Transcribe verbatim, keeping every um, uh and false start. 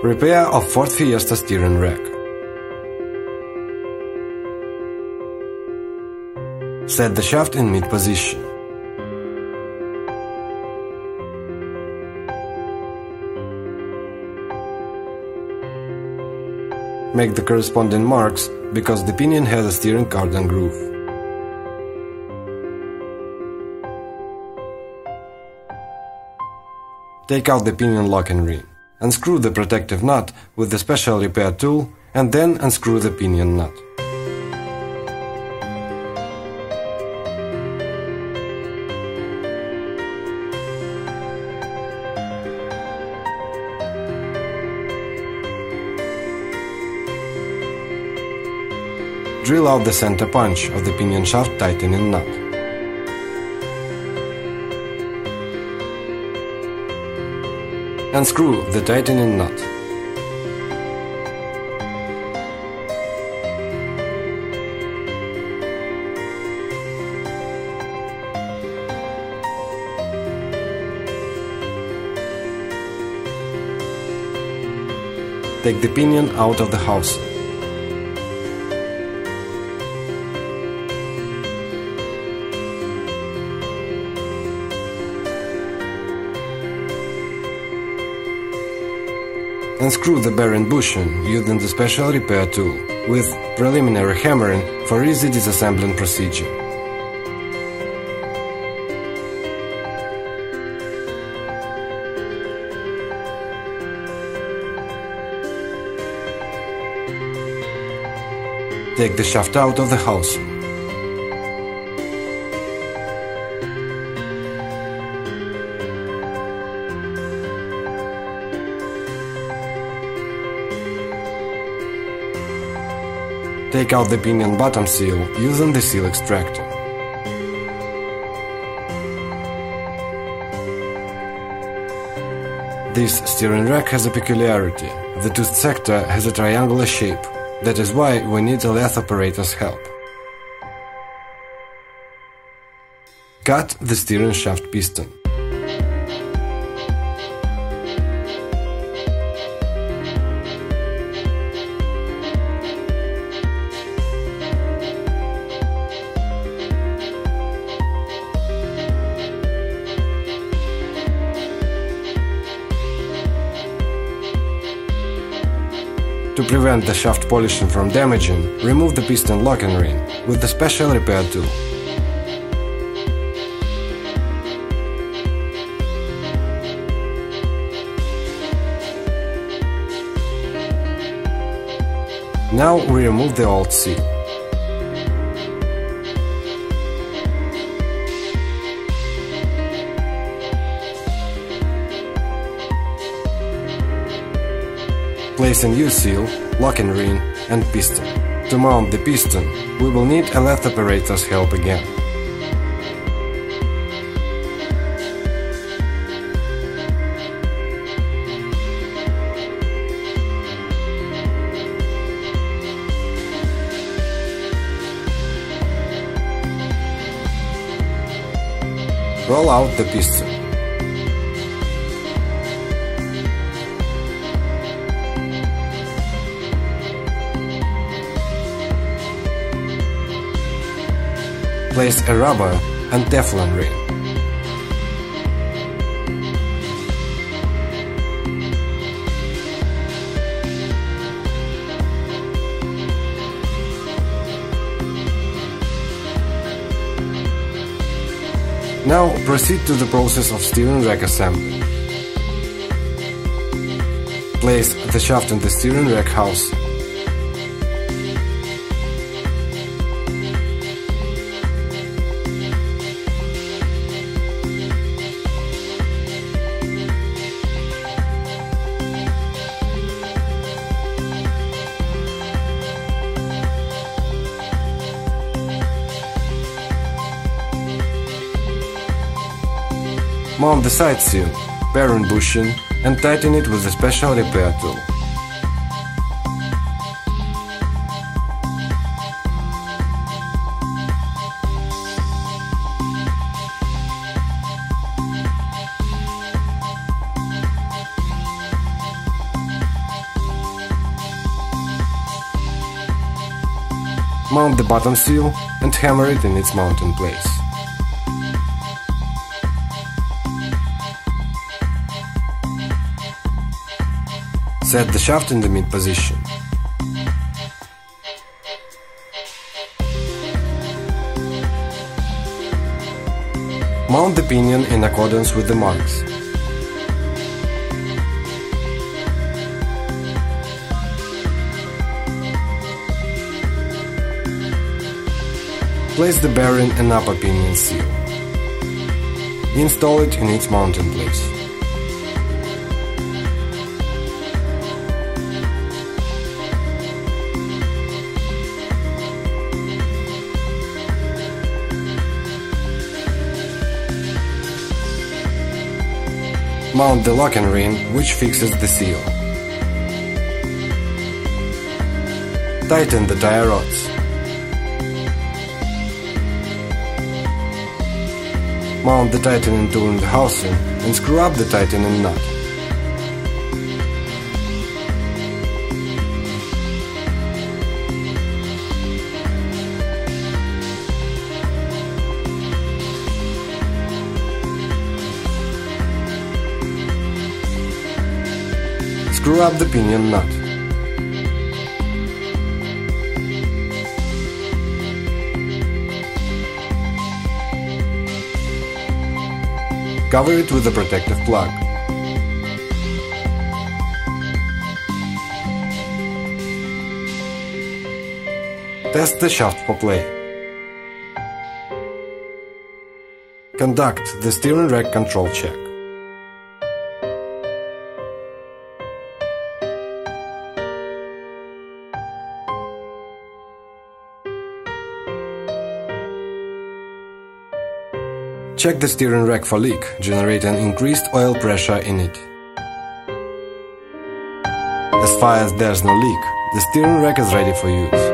Repair of Ford Fiesta steering rack. Set the shaft in mid position. Make the corresponding marks because the pinion has a steering cardan groove. Take out the pinion locking ring. Unscrew the protective nut with the special repair tool and then unscrew the pinion nut. Drill out the center punch of the pinion shaft tightening nut. Unscrew the tightening nut. Take the pinion out of the housing. Unscrew the bearing bushing using the special repair tool with preliminary hammering for easy disassembling procedure. Take the shaft out of the housing. Take out the pinion bottom seal using the seal extractor. This steering rack has a peculiarity. The toothed sector has a triangular shape. That is why we need a lathe operator's help. Cut the steering shaft piston. To prevent the shaft polishing from damaging, remove the piston locking ring with the special repair tool. Now we remove the old seal. Place a new seal, locking ring and piston. To mount the piston, we will need a lathe operator's help again. Roll out the piston. Place a rubber and Teflon ring. Now proceed to the process of steering rack assembly. Place the shaft in the steering rack housing. Mount the side seal, bearing bushing and tighten it with a special repair tool. Mount the bottom seal and hammer it in its mounting place. Set the shaft in the mid position. Mount the pinion in accordance with the marks. Place the bearing and upper pinion seal. Install it in its mounting place. Mount the locking ring, which fixes the seal. Tighten the tie rods. Mount the tightening tool in the housing and screw up the tightening nut. Screw up the pinion nut. Cover it with a protective plug. Test the shaft for play. Conduct the steering rack control check. Check the steering rack for leak, generating increased oil pressure in it. As far as there's no leak, the steering rack is ready for use.